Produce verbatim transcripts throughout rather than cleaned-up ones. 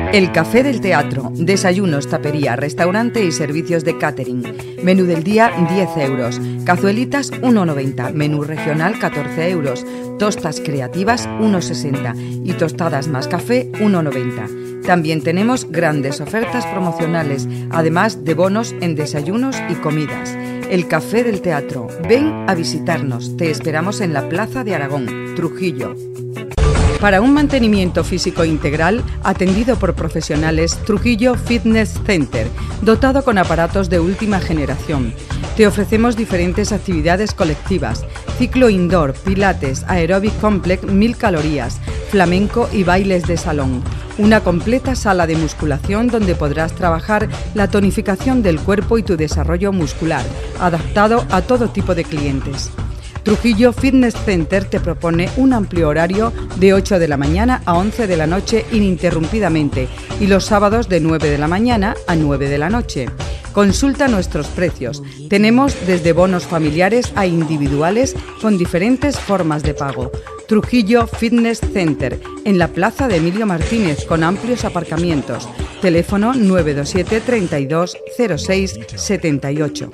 El Café del Teatro, desayunos, tapería, restaurante y servicios de catering. Menú del día diez euros, cazuelitas uno noventa, menú regional catorce euros, tostas creativas uno sesenta y tostadas más café uno noventa. También tenemos grandes ofertas promocionales, además de bonos en desayunos y comidas. El Café del Teatro. Ven a visitarnos. Te esperamos en la Plaza de Aragón, Trujillo. Para un mantenimiento físico integral, atendido por profesionales, Trujillo Fitness Center, dotado con aparatos de última generación. Te ofrecemos diferentes actividades colectivas, ciclo indoor, pilates, aeróbic complex, mil calorías, flamenco y bailes de salón. Una completa sala de musculación donde podrás trabajar la tonificación del cuerpo y tu desarrollo muscular, adaptado a todo tipo de clientes. Trujillo Fitness Center te propone un amplio horario de ocho de la mañana a once de la noche ininterrumpidamente y los sábados de nueve de la mañana a nueve de la noche. Consulta nuestros precios. Tenemos desde bonos familiares a individuales con diferentes formas de pago. Trujillo Fitness Center, en la plaza de Emilio Martínez, con amplios aparcamientos. Teléfono nueve dos siete, treinta y dos, cero seis, setenta y ocho.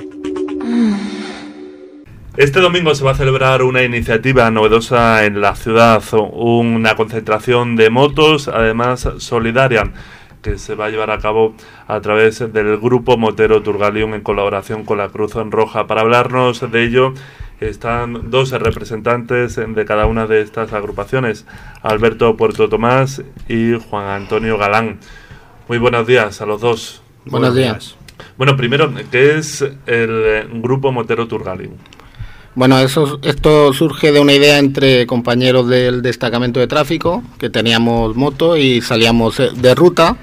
Este domingo se va a celebrar una iniciativa novedosa en la ciudad, una concentración de motos, además solidaria, que se va a llevar a cabo a través del Grupo Motero Turgalión en colaboración con la Cruz Roja. Para hablarnos de ello están dos representantes de cada una de estas agrupaciones, Alberto Puerto Tomás y Juan Antonio Galán. Muy buenos días a los dos. Buenos días. Bueno, primero, ¿qué es el Grupo Motero Turgalión? Bueno, eso, esto surge de una idea entre compañeros del destacamento de tráfico, que teníamos moto y salíamos de ruta,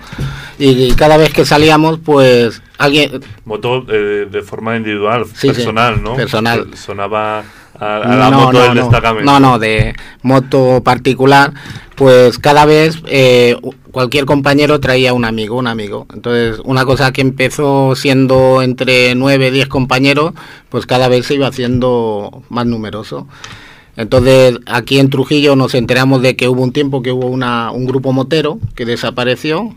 y cada vez que salíamos, pues alguien... Moto eh, de forma individual, sí, personal, sí, ¿no? Personal. Sonaba a, a la no, moto no, del no. destacamento. No, no, de moto particular, pues cada vez eh, cualquier compañero traía un amigo, un amigo. Entonces, una cosa que empezó siendo entre nueve, diez compañeros, pues cada vez se iba haciendo más numeroso. Entonces, aquí en Trujillo nos enteramos de que hubo un tiempo que hubo una, un grupo motero que desapareció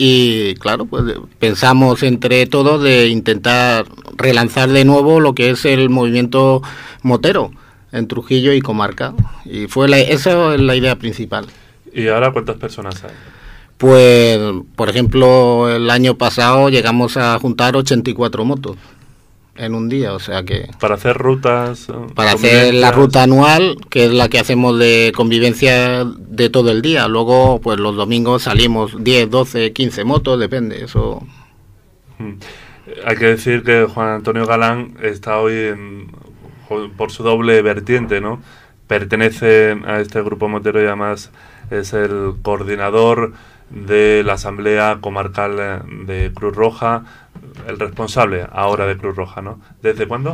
y, claro, pues pensamos entre todos de intentar relanzar de nuevo lo que es el movimiento motero en Trujillo y comarca. Y fue la, esa es la idea principal. ¿Y ahora cuántas personas hay? Pues, por ejemplo, el año pasado llegamos a juntar ochenta y cuatro motos en un día, o sea que... Para hacer rutas... Para hacer la ruta anual, que es la que hacemos de convivencia de todo el día. Luego, pues los domingos salimos diez, doce, quince motos, depende, eso... Hmm. Hay que decir que Juan Antonio Galán está hoy en, por su doble vertiente, ¿no? Pertenece a este grupo motero y además es el coordinador de la Asamblea Comarcal de Cruz Roja, el responsable ahora de Cruz Roja, ¿no? ¿Desde cuándo?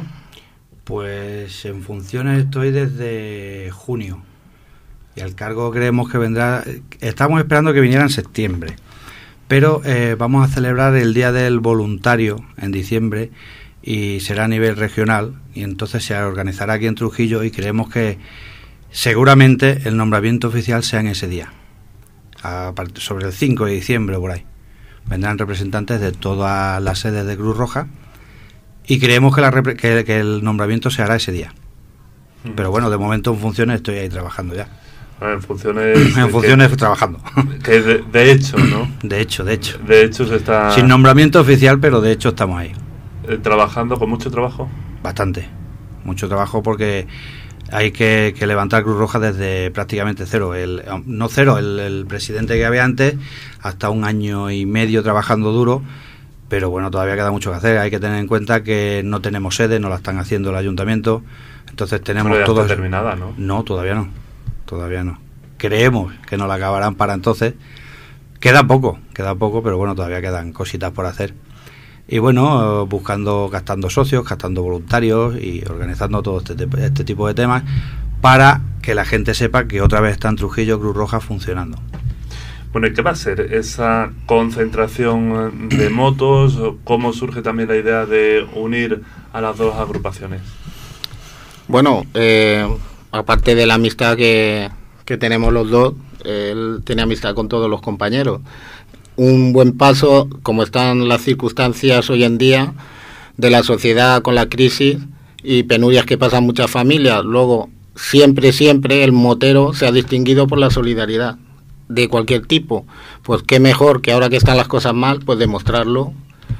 Pues en funciones estoy desde junio y al cargo creemos que vendrá, estamos esperando que viniera en septiembre, pero eh, vamos a celebrar el Día del Voluntario en diciembre y será a nivel regional y entonces se organizará aquí en Trujillo y creemos que seguramente el nombramiento oficial sea en ese día, a part- sobre el cinco de diciembre por ahí. Vendrán representantes de todas las sedes de Cruz Roja y creemos que, la repre- que, que el nombramiento se hará ese día. Mm. Pero bueno, de momento en funciones estoy ahí trabajando ya. En funciones... en funciones que, trabajando. Que de, de hecho, ¿no? De hecho, de hecho. De hecho se está... Sin nombramiento oficial, pero de hecho estamos ahí. Eh, ¿Trabajando con mucho trabajo? Bastante. Mucho trabajo porque hay que, que levantar Cruz Roja desde prácticamente cero. El, no cero, el, el presidente que había antes, hasta un año y medio trabajando duro, pero bueno, todavía queda mucho que hacer. Hay que tener en cuenta que no tenemos sede, no la están haciendo el ayuntamiento, entonces tenemos pero ya todo... está terminada, ¿no? No, todavía no, todavía no. Creemos que nos la acabarán para entonces. Queda poco, queda poco, pero bueno, todavía quedan cositas por hacer. Y bueno, buscando, gastando socios, gastando voluntarios y organizando todo este, este tipo de temas para que la gente sepa que otra vez está en Trujillo Cruz Roja funcionando. Bueno, ¿y qué va a ser esa concentración de motos? ¿Cómo surge también la idea de unir a las dos agrupaciones? Bueno, eh, aparte de la amistad que, que tenemos los dos, él tiene amistad con todos los compañeros. un buen paso, como están las circunstancias hoy en día de la sociedad con la crisis y penurias que pasan muchas familias. Luego, siempre, siempre el motero se ha distinguido por la solidaridad de cualquier tipo. Pues qué mejor que ahora que están las cosas mal, pues demostrarlo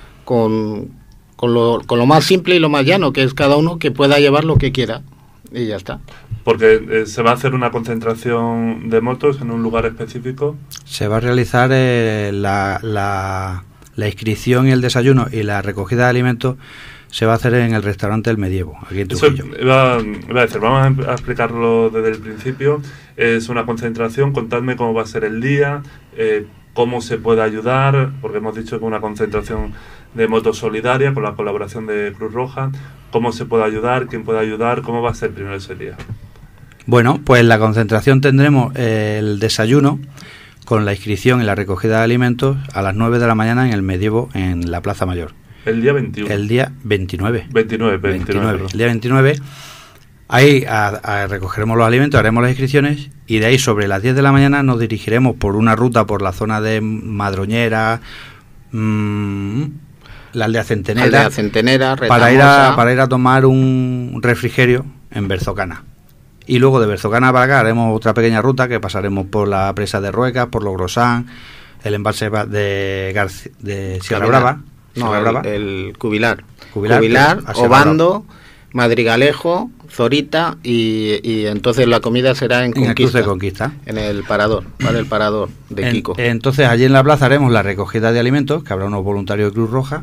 con, con, lo, con lo más simple y lo más llano, que es cada uno que pueda llevar lo que quiera. Y ya está. Porque eh, se va a hacer una concentración de motos en un lugar específico. Se va a realizar eh, la, la, la inscripción y el desayuno y la recogida de alimentos. Se va a hacer en el restaurante El Medievo, aquí en Trujillo. Eso iba, iba a decir, vamos a explicarlo desde el principio. Es una concentración, contadme cómo va a ser el día, eh, cómo se puede ayudar, porque hemos dicho que una concentración de motos solidaria con la colaboración de Cruz Roja. ¿Cómo se puede ayudar? ¿Quién puede ayudar? ¿Cómo va a ser primero ese día? Bueno, pues en la concentración tendremos el desayuno con la inscripción y la recogida de alimentos a las nueve de la mañana en El Medievo, en la Plaza Mayor. El día veintiuno. El día veintinueve. veintinueve, veintinueve. veintinueve. El día veintinueve, ahí a, a recogeremos los alimentos, haremos las inscripciones y de ahí sobre las diez de la mañana nos dirigiremos por una ruta por la zona de Madroñera, mmm, la aldea Centenera, aldea Centenera para, ir a, para ir a tomar un refrigerio en Berzocana. Y luego de Berzocana para acá haremos otra pequeña ruta que pasaremos por la presa de Ruecas, por Logrosán, el embalse de, Garci de Sierra Cabilar. Brava. No, el, Brava. el Cubilar. Cubilar, Cubilar Obando, Madrigalejo, Zorita y, y entonces la comida será en, en Conquista. el cruce de Conquista. En el parador, para el parador de en, Kiko. Entonces allí en la plaza haremos la recogida de alimentos, que habrá unos voluntarios de Cruz Roja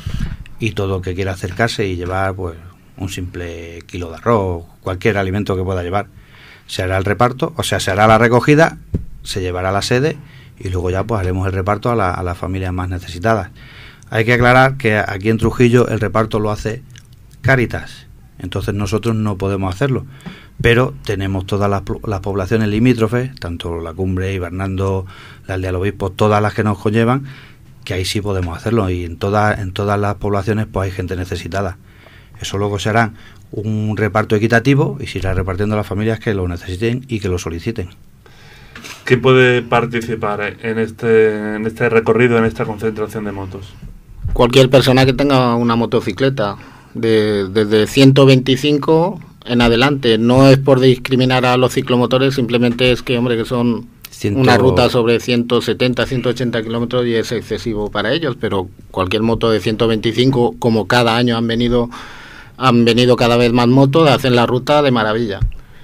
y todo el que quiera acercarse y llevar pues un simple kilo de arroz, cualquier alimento que pueda llevar. Se hará el reparto, o sea, se hará la recogida, se llevará a la sede y luego ya pues haremos el reparto a, la, a las familias más necesitadas. Hay que aclarar que aquí en Trujillo el reparto lo hace Cáritas, entonces nosotros no podemos hacerlo, pero tenemos todas las, las poblaciones limítrofes, tanto La Cumbre, Ibernando, la aldea del Obispo, todas las que nos conllevan, que ahí sí podemos hacerlo, y en todas en todas las poblaciones pues hay gente necesitada. Eso luego se hará un reparto equitativo y se irá repartiendo a las familias que lo necesiten y que lo soliciten. ¿Quién puede participar en este, en este recorrido, en esta concentración de motos? Cualquier persona que tenga una motocicleta, de, desde ciento veinticinco en adelante. No es por discriminar a los ciclomotores, simplemente es que, hombre, que son Ciento... una ruta sobre ciento setenta, ciento ochenta kilómetros y es excesivo para ellos, pero cualquier moto de ciento veinticinco, como cada año han venido han venido cada vez más motos, hacen la ruta de maravilla.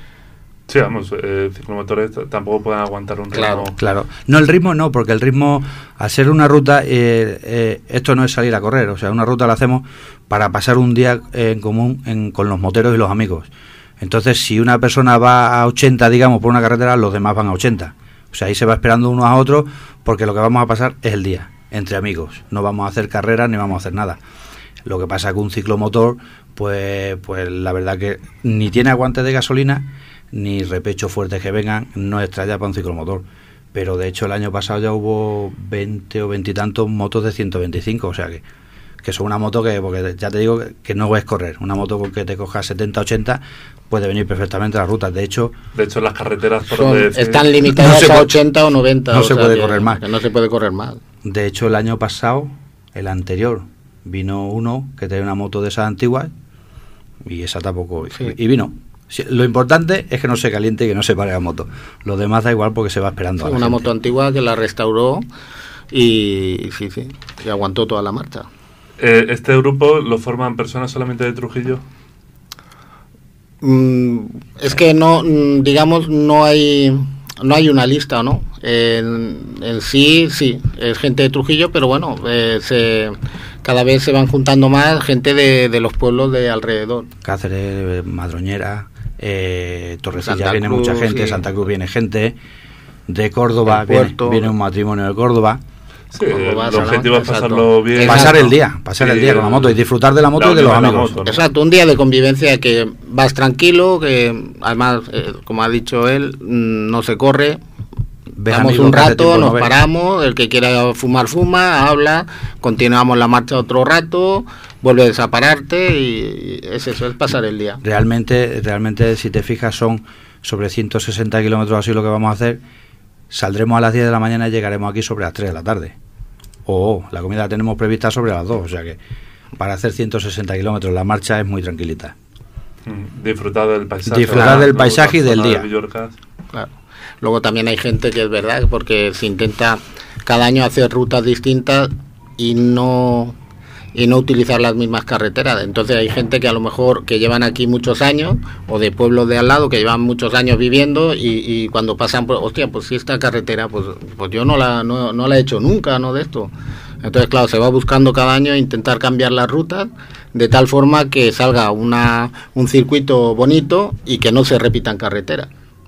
Sí, vamos, eh, ciclomotores tampoco pueden aguantar un ritmo. Claro, claro. No, el ritmo no, porque el ritmo, al ser una ruta, eh, eh, esto no es salir a correr, o sea, una ruta la hacemos para pasar un día eh, en común en, con los moteros y los amigos. Entonces, si una persona va a ochenta, digamos, por una carretera, los demás van a ochenta. O sea, ahí se va esperando unos a otros, porque lo que vamos a pasar es el día, entre amigos. No vamos a hacer carreras ni vamos a hacer nada. Lo que pasa es que un ciclomotor, pues, pues la verdad que ni tiene aguante de gasolina, ni repechos fuertes que vengan, no es tralla para un ciclomotor. Pero de hecho el año pasado ya hubo veinte o veinte y tantos motos de ciento veinticinco, o sea que, que son una moto que, porque ya te digo que no es correr, una moto con que te cojas setenta, ochenta puede venir perfectamente a las rutas. De hecho, de hecho las carreteras por son, donde están limitadas no a ochenta o noventa. No o se sea puede que, correr más. Que no se puede correr más. De hecho el año pasado, el anterior, vino uno que tenía una moto de esas antiguas y esa tampoco, sí. y vino. Lo importante es que no se caliente y que no se pare la moto. Lo demás da igual porque se va esperando. Sí, a la una gente. moto antigua que la restauró y sí, sí, y aguantó toda la marcha. Eh, ¿Este grupo lo forman personas solamente de Trujillo? Mm, es que no, digamos, no hay no hay una lista, ¿no? En, en sí, sí, es gente de Trujillo, pero bueno, eh, se, cada vez se van juntando más gente de, de los pueblos de alrededor. Cáceres, Madroñera, eh, Torrecilla Santa viene Cruz, mucha gente, sí. Santa Cruz viene gente, de Córdoba viene, viene un matrimonio de Córdoba. Sí, el objetivo es pasarlo bien. Pasar el día, pasar sí, el día con la moto y disfrutar de la moto la y de los amigos. Moto, ¿no? Exacto, un día de convivencia que vas tranquilo, que además, eh, como ha dicho él, no se corre. Vamos un rato, nos no paramos, el que quiera fumar, fuma, habla, continuamos la marcha otro rato, vuelves a pararte y es eso, es pasar el día. Realmente, realmente si te fijas son sobre ciento sesenta kilómetros así lo que vamos a hacer. Saldremos a las diez de la mañana y llegaremos aquí sobre las tres de la tarde. o la comida la tenemos prevista sobre las dos, o sea que para hacer ciento sesenta kilómetros la marcha es muy tranquilita. Mm, disfrutar del paisaje. Disfrutar del paisaje y del día. De claro. Luego también hay gente que es verdad, porque se intenta cada año hacer rutas distintas y no y no utilizar las mismas carreteras. Entonces hay gente que a lo mejor que llevan aquí muchos años, o de pueblos de al lado que llevan muchos años viviendo, y, y cuando pasan por, hostia, pues si esta carretera, pues pues yo no la no, no la he hecho nunca, no de esto. Entonces, claro, se va buscando cada año intentar cambiar las rutas de tal forma que salga una un circuito bonito y que no se repitan carreteras.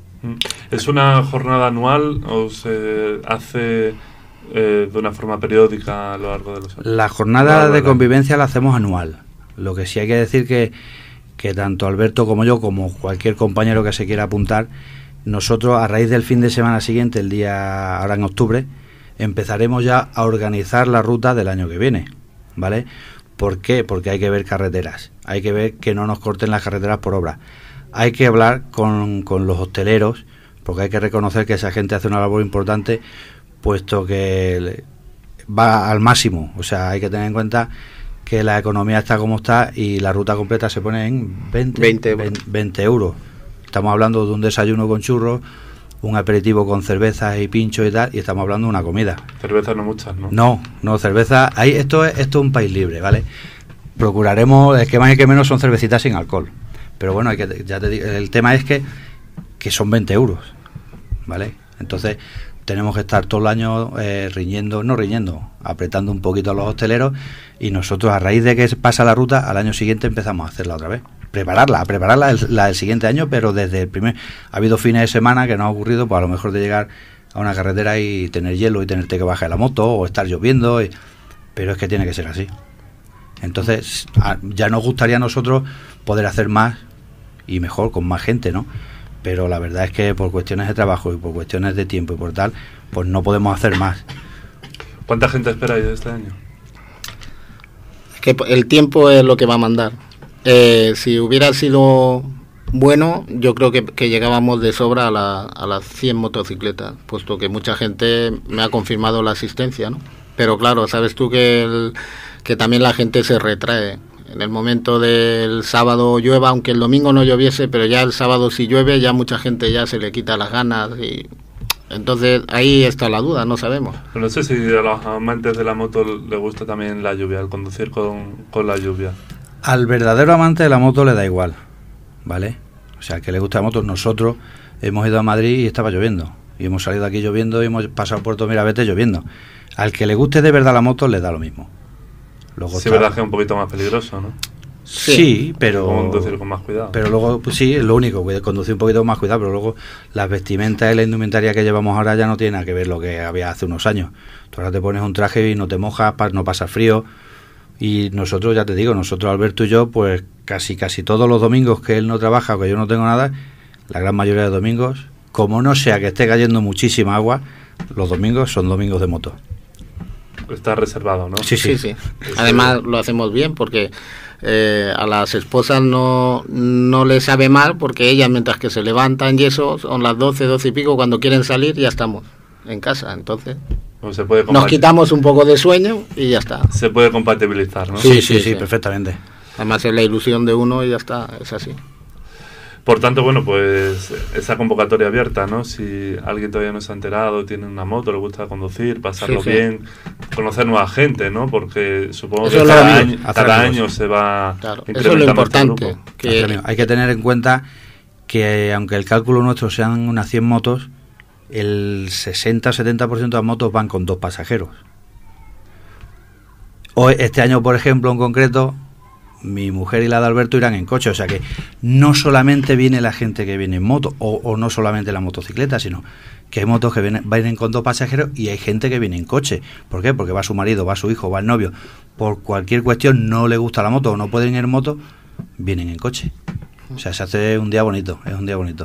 ¿Es una jornada anual o se hace eh, de una forma periódica a lo largo de los años? La jornada de convivencia la hacemos anual. Lo que sí hay que decir que, que tanto Alberto como yo, como cualquier compañero que se quiera apuntar, nosotros a raíz del fin de semana siguiente, el día ahora en octubre, empezaremos ya a organizar la ruta del año que viene, ¿vale? ¿Por qué? Porque hay que ver carreteras, hay que ver que no nos corten las carreteras por obra. Hay que hablar con, con los hosteleros, porque hay que reconocer que esa gente hace una labor importante, puesto que va al máximo. O sea, hay que tener en cuenta que la economía está como está y la ruta completa se pone en veinte euros. Estamos hablando de un desayuno con churros, un aperitivo con cervezas y pinchos y tal, y estamos hablando de una comida. Cervezas no muchas, ¿no? No, no, cerveza... Ahí, esto, es, esto es un país libre, ¿vale? Procuraremos, es que más y que menos son cervecitas sin alcohol. Pero bueno, hay que, ya te digo, el tema es que, que son veinte euros, ¿vale? Entonces tenemos que estar todo el año eh, riñendo, no riñendo, apretando un poquito a los hosteleros, y nosotros a raíz de que pasa la ruta, al año siguiente empezamos a hacerla otra vez. Prepararla, a prepararla el, la del siguiente año, pero desde el primer... Ha habido fines de semana que nos ha ocurrido, pues a lo mejor de llegar a una carretera y tener hielo y tenerte que bajar la moto o estar lloviendo, y, pero es que tiene que ser así. Entonces a, ya nos gustaría a nosotros poder hacer más y mejor, con más gente, ¿no? Pero la verdad es que por cuestiones de trabajo y por cuestiones de tiempo y por tal, pues no podemos hacer más. ¿Cuánta gente esperáis este año? Que el tiempo es lo que va a mandar. Eh, si hubiera sido bueno, yo creo que, que llegábamos de sobra a, la, a las cien motocicletas, puesto que mucha gente me ha confirmado la asistencia, ¿no? Pero claro, sabes tú que, el, que también la gente se retrae. En el momento del sábado llueva, aunque el domingo no lloviese, pero ya el sábado si llueve, ya mucha gente ya se le quita las ganas, y entonces ahí está la duda, no sabemos. Pero no sé si a los amantes de la moto les gusta también la lluvia, el conducir con, con la lluvia. Al verdadero amante de la moto le da igual, ¿vale? O sea, que le gusta la moto. Nosotros hemos ido a Madrid y estaba lloviendo, y hemos salido aquí lloviendo y hemos pasado Puerto Mirabete lloviendo. Al que le guste de verdad la moto le da lo mismo. Luego sí, es verdad que es un poquito más peligroso, ¿no? Sí, sí, pero conducir con más cuidado. Pero luego, pues sí, es lo único, conducir un poquito con más cuidado, pero luego las vestimentas y la indumentaria que llevamos ahora ya no tiene nada que ver lo que había hace unos años. Tú ahora te pones un traje y no te mojas, no pasas frío. Y nosotros, ya te digo, nosotros, Alberto y yo, pues casi casi todos los domingos que él no trabaja o que yo no tengo nada, la gran mayoría de domingos, como no sea que esté cayendo muchísima agua, los domingos son domingos de moto. Está reservado, ¿no? Sí, sí, sí. Además lo hacemos bien porque eh, a las esposas no, no les sabe mal, porque ellas mientras que se levantan y eso, son las doce, doce y pico, cuando quieren salir ya estamos en casa, entonces pues se puede nos quitamos un poco de sueño y ya está. Se puede compatibilizar, ¿no? Sí, sí, sí, sí, sí, perfectamente. Además es la ilusión de uno y ya está, es así. Por tanto, bueno, pues esa convocatoria abierta, ¿no? Si alguien todavía no se ha enterado, tiene una moto, le gusta conducir, pasarlo sí, sí. bien, conocer nueva gente, ¿no? Porque supongo eso que cada, año, cada año se va claro, incrementando eso es lo importante. Este grupo. Que hay que tener en cuenta que aunque el cálculo nuestro sean unas cien motos, el sesenta a setenta por ciento de las motos van con dos pasajeros. Hoy, este año, por ejemplo, en concreto, mi mujer y la de Alberto irán en coche, o sea que no solamente viene la gente que viene en moto, o, o no solamente la motocicleta, sino que hay motos que vienen, vienen con dos pasajeros y hay gente que viene en coche. ¿Por qué? Porque va su marido, va su hijo, va el novio, por cualquier cuestión no le gusta la moto o no pueden ir en moto, vienen en coche. O sea, se hace un día bonito, es un día bonito.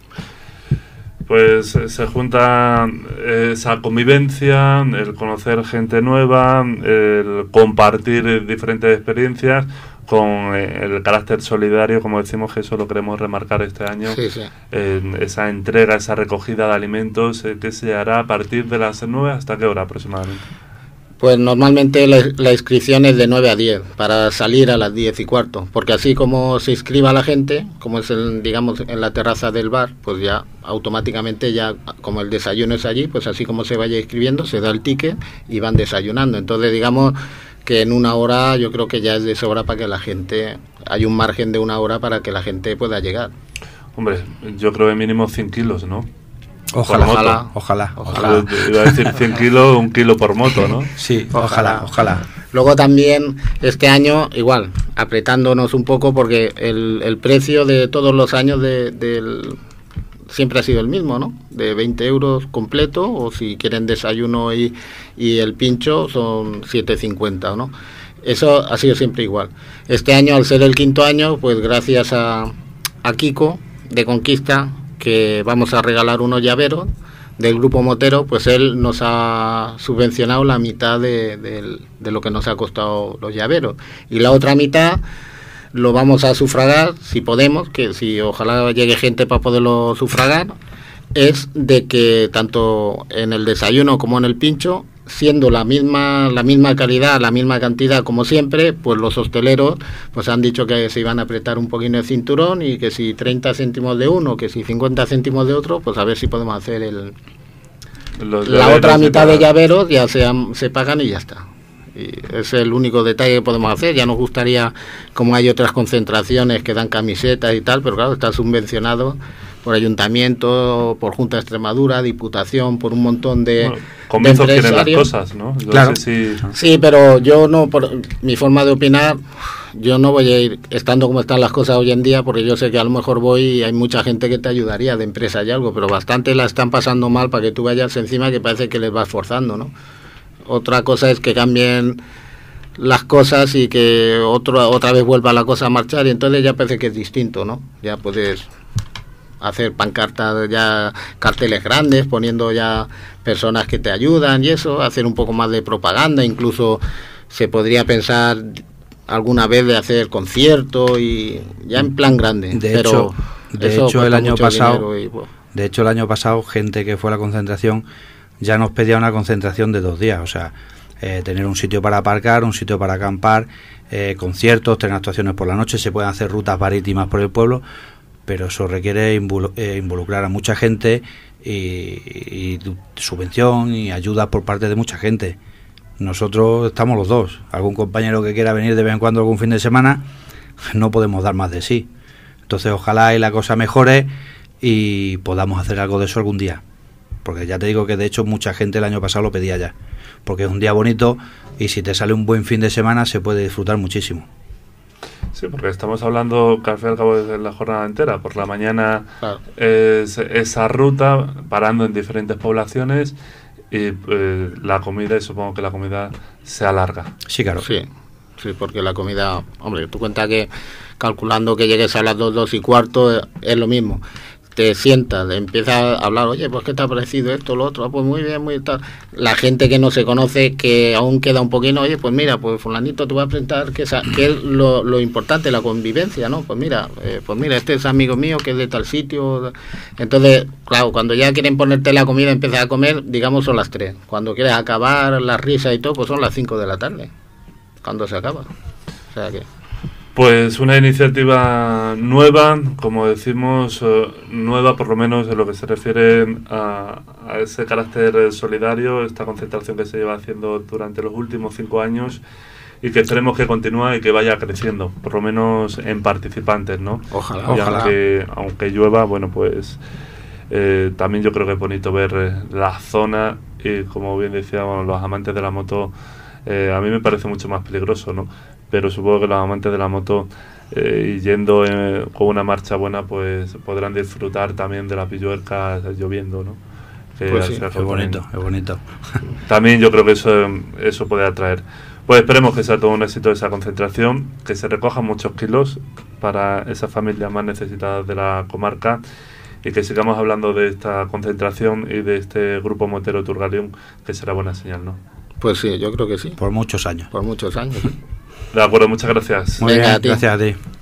Pues se junta esa convivencia, el conocer gente nueva, el compartir diferentes experiencias con el carácter solidario, como decimos, que eso lo queremos remarcar este año, sí, sí. En esa entrega, esa recogida de alimentos eh, que se hará a partir de las nueve, ¿hasta qué hora aproximadamente? Pues normalmente la, la inscripción es de nueve a diez, para salir a las diez y cuarto, porque así como se inscriba la gente, como es el, digamos en la terraza del bar, pues ya automáticamente ya, como el desayuno es allí, pues así como se vaya inscribiendo, se da el ticket y van desayunando. Entonces digamos que en una hora yo creo que ya es de sobra para que la gente, hay un margen de una hora para que la gente pueda llegar. Hombre, yo creo que mínimo cien kilos, ¿no? Ojalá, ojalá, ojalá, ojalá. Iba a decir cien kilos, un kilo por moto, ¿no? Sí, ojalá, ojalá. Luego también este año, igual, apretándonos un poco porque el, el precio de todos los años de, del siempre ha sido el mismo, ¿no? De veinte euros completo, o si quieren desayuno y, y el pincho son siete cincuenta, ¿no? Eso ha sido siempre igual. Este año, al ser el quinto año, pues gracias a, a Kiko de Conquista, que vamos a regalar unos llaveros del grupo motero, pues él nos ha subvencionado la mitad de, de, de lo que nos ha costado los llaveros, y la otra mitad lo vamos a sufragar, si podemos, que si ojalá llegue gente para poderlo sufragar, es de que tanto en el desayuno como en el pincho, siendo la misma la misma calidad, la misma cantidad como siempre, pues los hosteleros pues han dicho que se iban a apretar un poquito el cinturón, y que si treinta céntimos de uno, que si cincuenta céntimos de otro, pues a ver si podemos hacer el la otra mitad de llaveros, ya se, se pagan y ya está. Y es el único detalle que podemos hacer. Ya nos gustaría, como hay otras concentraciones que dan camisetas y tal, pero claro, está subvencionado por ayuntamiento, por Junta de Extremadura, Diputación, por un montón de, bueno, comienzos de quieren las cosas, ¿no? Yo claro. sé si... Sí, pero yo no, por mi forma de opinar, yo no voy a ir estando como están las cosas hoy en día, porque yo sé que a lo mejor voy y hay mucha gente que te ayudaría de empresa y algo, pero bastante la están pasando mal para que tú vayas encima, que parece que les vas forzando, ¿no? Otra cosa es que cambien las cosas y que otro, otra vez vuelva la cosa a marchar, y entonces ya parece que es distinto, ¿no? Ya puedes hacer pancartas, ya carteles grandes, poniendo ya personas que te ayudan y eso, hacer un poco más de propaganda, incluso se podría pensar alguna vez de hacer conciertos y ya en plan grande. De pero hecho, de hecho el año pasado, y, pues, de hecho el año pasado gente que fue a la concentración ya nos pedía una concentración de dos días, o sea, eh, tener un sitio para aparcar, un sitio para acampar, eh, conciertos, tener actuaciones por la noche, se pueden hacer rutas marítimas por el pueblo, pero eso requiere involucrar a mucha gente y, y subvención y ayuda por parte de mucha gente. Nosotros estamos los dos. Algún compañero que quiera venir de vez en cuando algún fin de semana, no podemos dar más de sí. Entonces ojalá y la cosa mejore y podamos hacer algo de eso algún día. Porque ya te digo que de hecho mucha gente el año pasado lo pedía ya. Porque es un día bonito y si te sale un buen fin de semana se puede disfrutar muchísimo. Sí, porque estamos hablando que al fin y al cabo es la jornada entera. Por la mañana claro. es esa ruta, parando en diferentes poblaciones, y eh, la comida, y supongo que la comida se alarga. Sí, claro. Sí, sí, porque la comida, hombre, tú cuenta que calculando que llegues a las dos, dos y cuarto, es lo mismo. Te sientas, empiezas a hablar, oye, pues ¿qué te ha parecido esto, lo otro? Ah, pues muy bien, muy tal. La gente que no se conoce, que aún queda un poquito, oye, pues mira, pues fulanito te va a presentar, que es, que es lo, lo importante, la convivencia, ¿no? Pues mira, eh, pues mira, este es amigo mío que es de tal sitio. Entonces, claro, cuando ya quieren ponerte la comida, empiezas a comer, digamos son las tres. Cuando quieres acabar la risa y todo, pues son las cinco de la tarde, cuando se acaba. O sea que... Pues una iniciativa nueva, como decimos, eh, nueva por lo menos en lo que se refiere a, a ese carácter solidario, esta concentración que se lleva haciendo durante los últimos cinco años y que esperemos que continúe y que vaya creciendo, por lo menos en participantes, ¿no? Ojalá, y ojalá. Aunque, aunque llueva, bueno, pues eh, también yo creo que es bonito ver eh, la zona y, como bien decíamos, los amantes de la moto, eh, a mí me parece mucho más peligroso, ¿no? Pero supongo que los amantes de la moto, eh, y yendo eh, con una marcha buena, pues podrán disfrutar también de la pilluerca lloviendo, ¿no? Que pues sí, es también, bonito, es bonito. También yo creo que eso, eso puede atraer. Pues esperemos que sea todo un éxito esa concentración, que se recojan muchos kilos para esas familias más necesitadas de la comarca y que sigamos hablando de esta concentración y de este grupo motero Turgalión, que será buena señal, ¿no? Pues sí, yo creo que sí. Por muchos años. Por muchos años, sí. De acuerdo, muchas gracias. Muy Venga, bien, a ti. gracias a ti.